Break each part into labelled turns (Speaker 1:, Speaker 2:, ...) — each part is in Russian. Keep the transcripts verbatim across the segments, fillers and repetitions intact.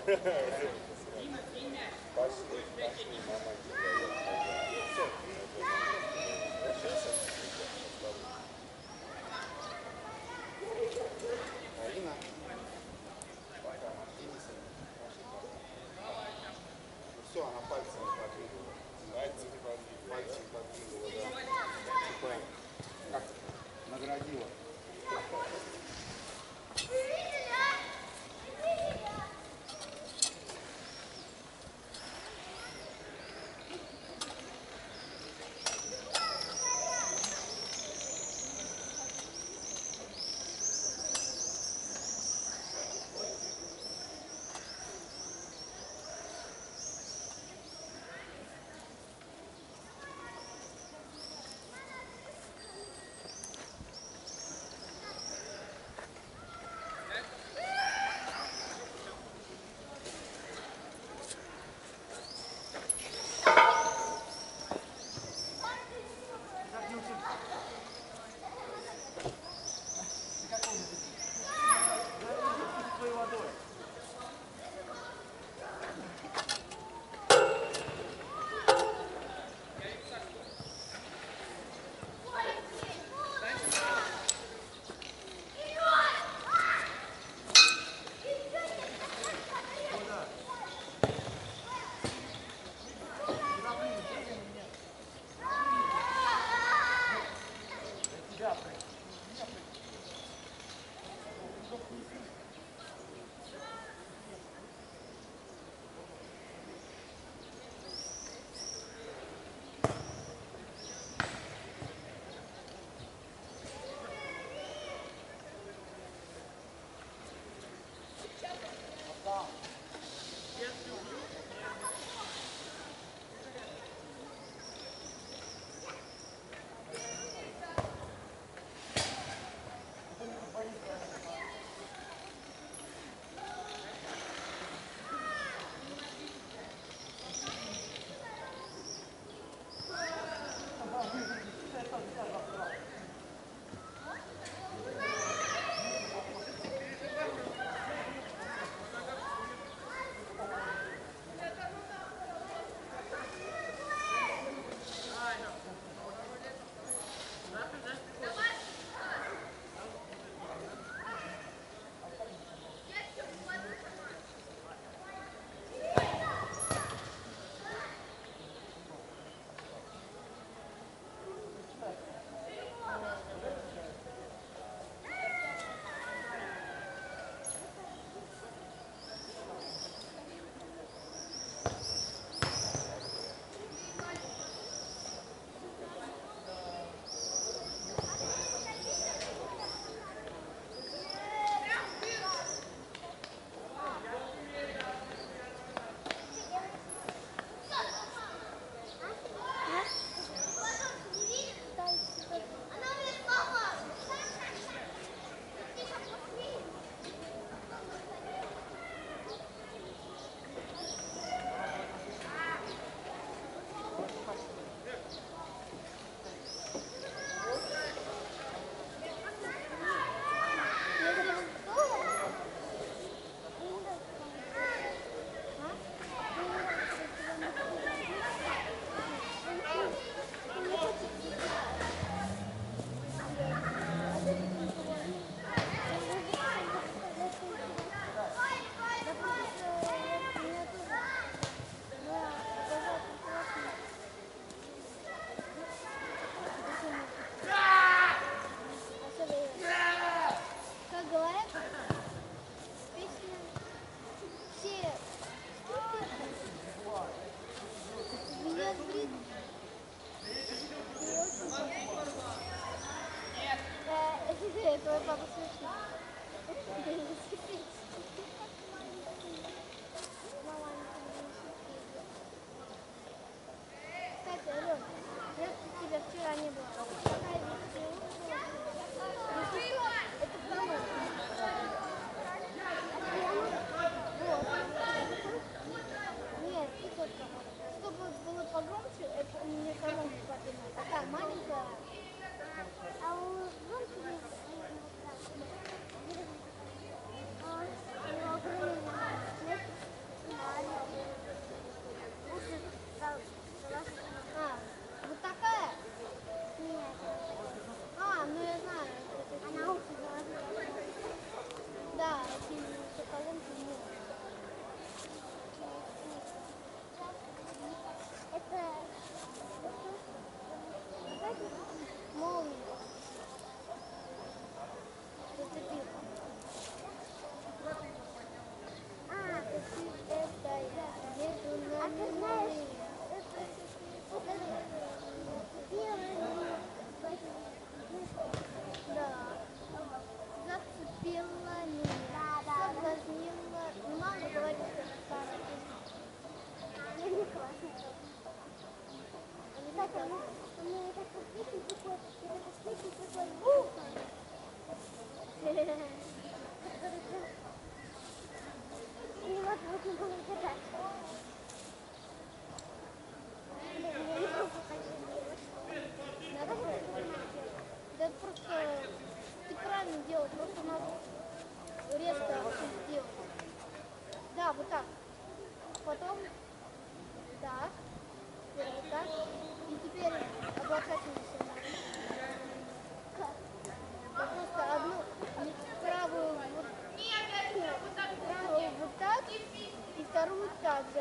Speaker 1: Пошли, пошли, мама тебя. Алина. Пока. Дениса. Ну все, она пальцами подвигала. Пальцами подвигала. Пальцами подвигала, да. Типа, как наградила.
Speaker 2: Твой папа смешно. Кстати, Алён, если тебя вчера не было, какая вещь? Это громко. Нет, чтобы было погромче, это не громко поднимать. Такая маленькая. А у громче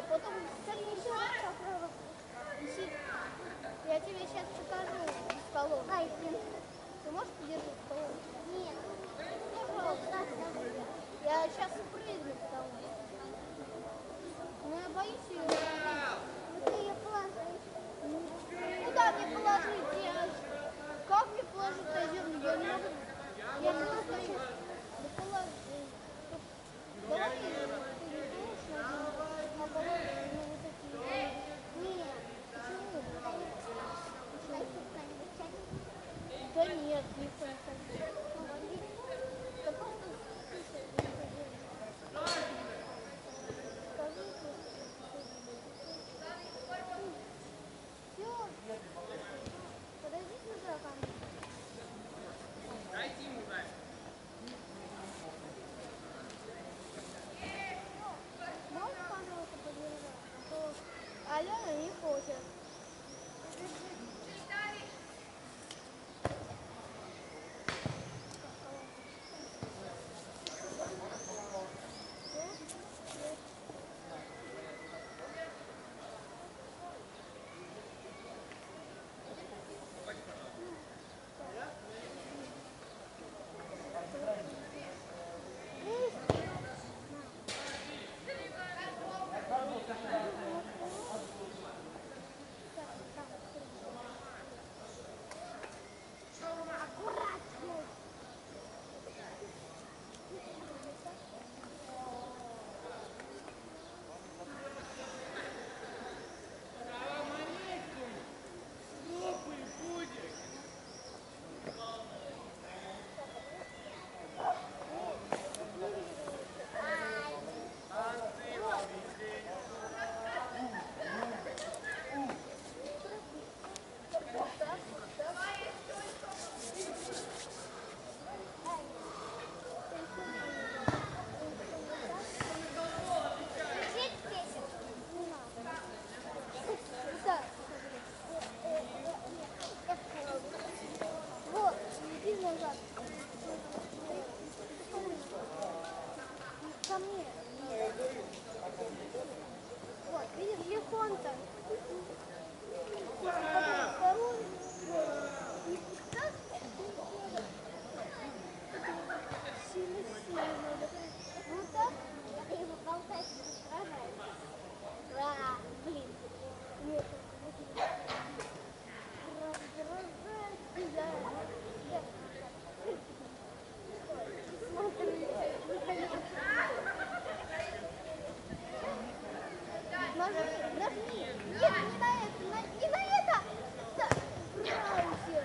Speaker 2: Потом садись еще раз попробуй. Я тебе сейчас покажу столом. Ай, ты можешь подержать столом? Нет. Пожалуйста. Я сейчас прыгну с столом. Но я боюсь ее. Куда ее положить? Куда мне положить? Я... Как мне положить на землю? Я не могу. Я не могу сейчас. Да положи. Давай ты не положишь на землю, а положишь ну, вот такие. Нет. Почему? Да нет, не хочу. Да просто слушай, не поделай. Скажи, что все. Подойди сюда ко мне.
Speaker 3: Дайте ему дай.
Speaker 2: Можешь, пожалуйста, подержать? А то Алена не хочет. Вот, иди назад. Ко мне. Вот, видишь, телефон-то. Потом второй. И так сильно-сильно надо. Вот так. И его болтать сражается. А, блин. Нет. Нажми, нажми. Нет, не на это, на, не на это. Да. Нравится.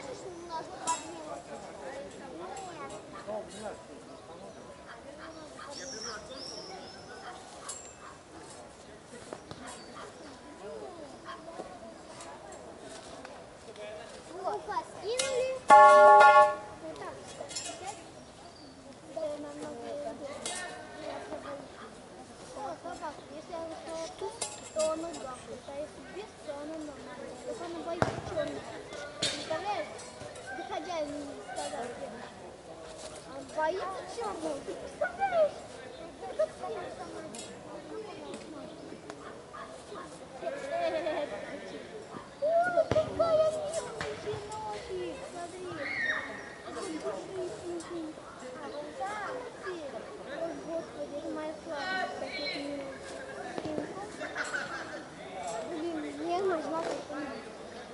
Speaker 2: можешь немножко подвинуть? Нет. Вот, скинули. Вот так. Это намного удобнее. О, собака, если я вышла тут, то он гавкает, а если без, то он нормально. Только он боится черных. Представляешь? Ты хозяин не сказал. Он боится черного. Ты представляешь? Это как я сама. Ой, какая милая щеночек, смотри. Ой, пушистенький. А, вон там, теперь. Ой, господи, это моя слава. Таких милых щенков. Блин, мне нужна какая-нибудь.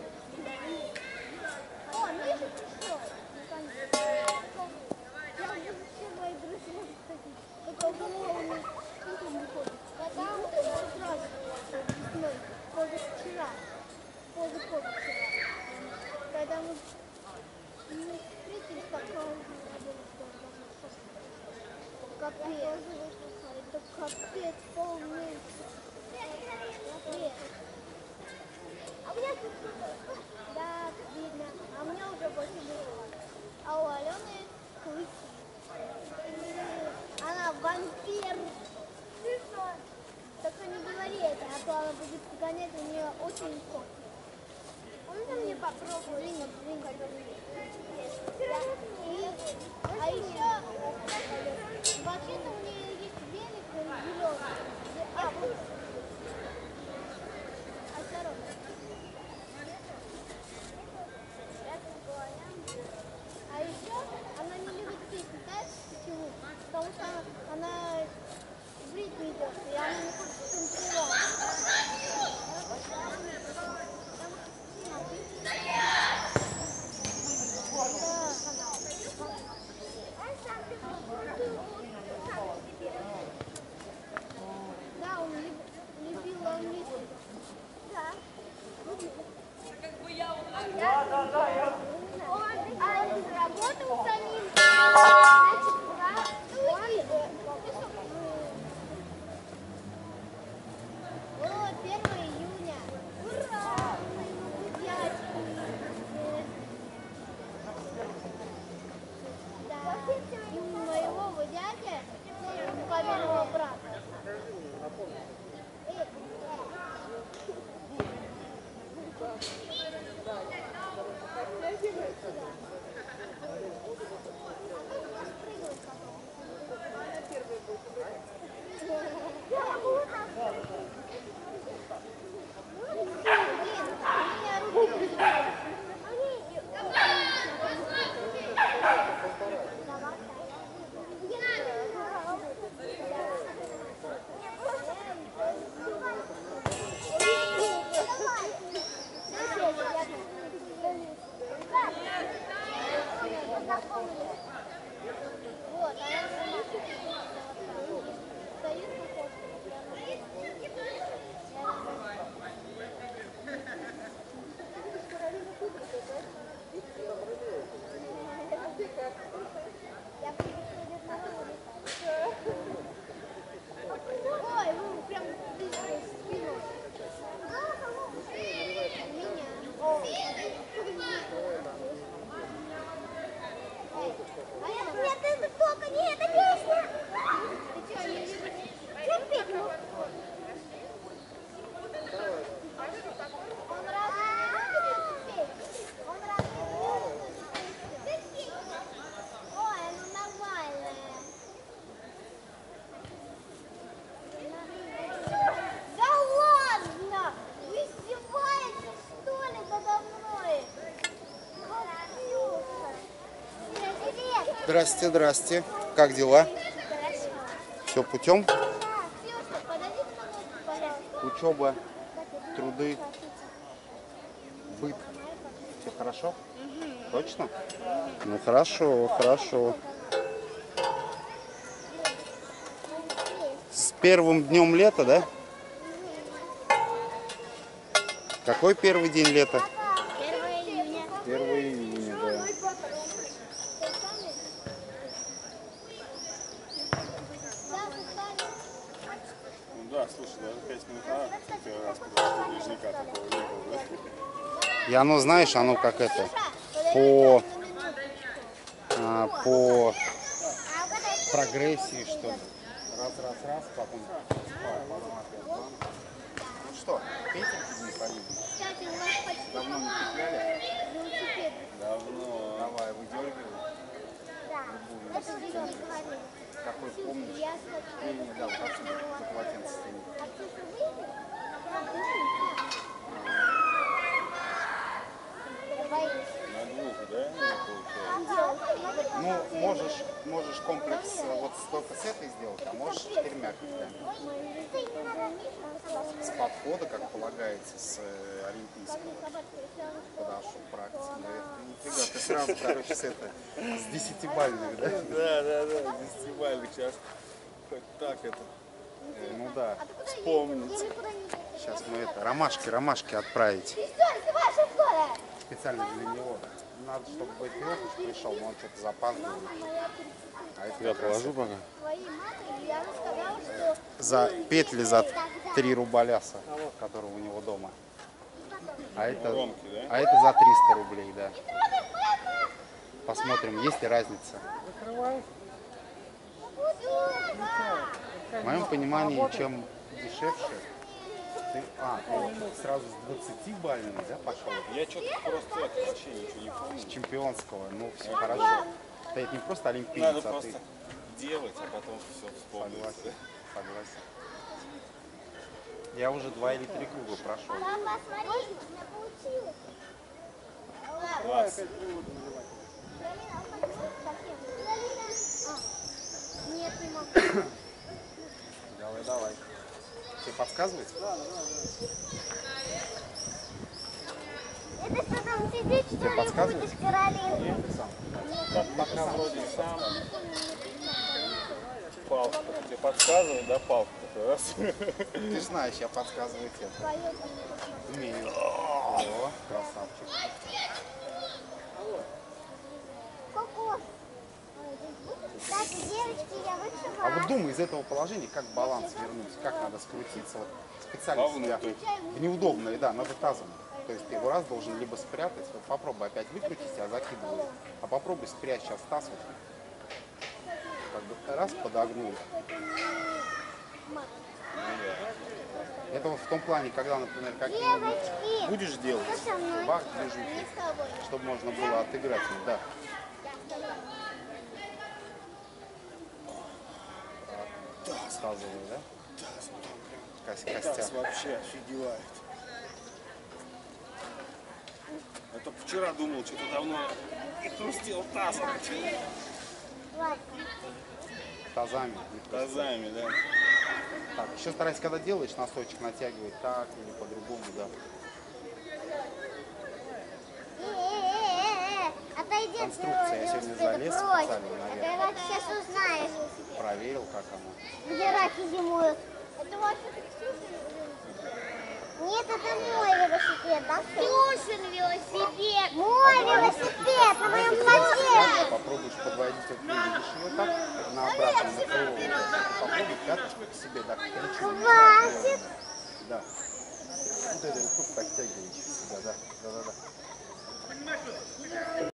Speaker 2: О, ну я же пришел. Наконец-то. Я буду все мои друзья, кстати. Только у кого он не ходит. Потому что сразу весной, позавчера. Позапозавчера. Когда мы встретились, такое капец. Это капец полный. Капец. А у меня тут да, видно. А у меня уже больше было. А у Алены клыки. Она вампир. Ты что? Только не говори это, а то она будет гонять, у нее очень вкусно. Можно мне попробовать? Блин, блин, а еще, вообще-то у нее есть велик зеленый. А, вот. Осторожно. А еще она не любит песни, знаешь почему? Потому что она в ритме идет, и она не хочет танцевать. Да, он любил английский. Да. Да, да, да. Я... Он работал за ним. Значит, пора. О, первое июня. Ура! Да. И у моего дядя, у папиного брата. Вот, а я сама стоит на космосе. Я приходит на ой, ну прям близко спину. Меня. О. Нет, это только не эта песня. Ты что, не любишь? Что петь? Он разве не любит петь? Он разве не любит петь? Ой, ну нормальная. Да ладно! Вы издеваетесь, что ли, надо мной?
Speaker 1: Здрасте, здрасте. Как дела? Все путем? Учеба, труды, быт. Все хорошо? Угу. Точно? Угу. Ну хорошо, хорошо. С первым днем лета, да? Какой первый день лета?
Speaker 2: первое июня.
Speaker 1: первое июня.
Speaker 4: И оно, знаешь, оно как это, по, а, по прогрессии, что ли. Раз, раз, раз, потом спал, потом опять банк. Ну что, петельки не ходили?
Speaker 2: Кстати, у нас почти
Speaker 4: Давно не петляли?
Speaker 2: велосипед.
Speaker 1: Давно.
Speaker 4: Давай, выдергивай.
Speaker 2: Да, это зеленый говорил.
Speaker 4: Какой помнишь?
Speaker 2: Я хочу.
Speaker 4: Не, не, да, вот отсюда, за полотенце стянуть.
Speaker 2: А Ксюша выйдет?
Speaker 1: На двух, да? Не получается.
Speaker 4: Ну, можешь, можешь комплекс э, вот только с этой сделать, а можешь четырьмя петлями. С подхода, как полагается, с э, олимпийского. Подошел практик. Говорит, нифига, ты сразу, короче, с, это, с десятибальных, да?
Speaker 1: Да, да, да, десятибальник. Сейчас хоть так это
Speaker 4: Э, Ну да.
Speaker 1: вспомнить.
Speaker 4: Сейчас мы это, ромашки, ромашки отправить. Специально для него. Надо, чтобы Бэтиопыч пришел, но он что-то запаздывает. А это
Speaker 1: Я
Speaker 4: как раз
Speaker 1: положу пока.
Speaker 4: за петли за три рубаляса, которые у него дома. А это,
Speaker 1: Ромки, да?
Speaker 4: а это за триста рублей, да. Посмотрим, есть ли разница. В моем понимании, чем дешевше, ты, а, ты сразу с двадцатибальными, да, пошел?
Speaker 1: Я что-то просто это, вообще ничего не помню.
Speaker 4: С чемпионского, ну все хорошо. Да это не просто олимпиец,
Speaker 1: Надо
Speaker 4: а ты...
Speaker 1: просто делать, а потом все вспомнить.
Speaker 4: Согласен, согласен. Я уже два или три круга прошел.
Speaker 2: Папа, смотри, у меня получилось.
Speaker 1: Класс.
Speaker 2: Нет, не могу.
Speaker 4: Давай, давай. Тебе подсказывать?
Speaker 2: Это что там сидит, что
Speaker 4: Тебе
Speaker 2: ли,
Speaker 4: подсказывать?
Speaker 2: будешь, Каролина?
Speaker 4: Нет, ты сам.
Speaker 1: Так, пока вроде сам. Палка. Тебе подсказывает, да, палка? Раз.
Speaker 4: Ты же знаешь, я подсказываю тебе. Умею. О, красавчик.
Speaker 2: Кокос. Так, девочки, я вышла.
Speaker 4: А вот думай из этого положения, как баланс вернуть, как надо скрутиться. Вот специально себя
Speaker 1: Вовнутрь.
Speaker 4: в неудобное, да, надо тазом. То есть ты его раз должен либо спрятать, вот попробуй опять выкрутить, а закидывай. А попробуй спрячь сейчас таз вот. Как бы раз подогнул. Это вот в том плане, когда, например, какие-нибудь
Speaker 2: Девочки,
Speaker 4: будешь делать,
Speaker 2: кто со мной?
Speaker 4: бах, движухи,
Speaker 2: с тобой.
Speaker 4: чтобы можно было отыграть, ну, да. Сказываю, да? Кость,
Speaker 1: Таз
Speaker 4: костяк.
Speaker 1: вообще офигевает. Я только вчера думал, что-то давно и хрустел тазом.
Speaker 2: Ладно.
Speaker 4: Тазами.
Speaker 1: Тазами, да.
Speaker 4: Так, еще старайся, когда делаешь, носочек натягивать так или по-другому, да.
Speaker 2: Э-э-э-э, отойди от
Speaker 4: Конструкция, я сегодня залез
Speaker 2: прочь.
Speaker 4: специально наверх.
Speaker 2: Ты раки сейчас узнаешь,
Speaker 4: Проверил, как оно.
Speaker 2: где раки зимуют. Это вообще-то Ксюшин Нет, это мой велосипед, да? Ксюшин велосипед. Мой велосипед на моем платье.
Speaker 4: Попробуешь подводить, вот видишь ее так, на обратном на крыло. Вот это. Попробуй пяточку к себе, так, кричу.
Speaker 2: Хватит.
Speaker 4: Да. Вот это легко подтягиваешь себя, да. Да, да, да.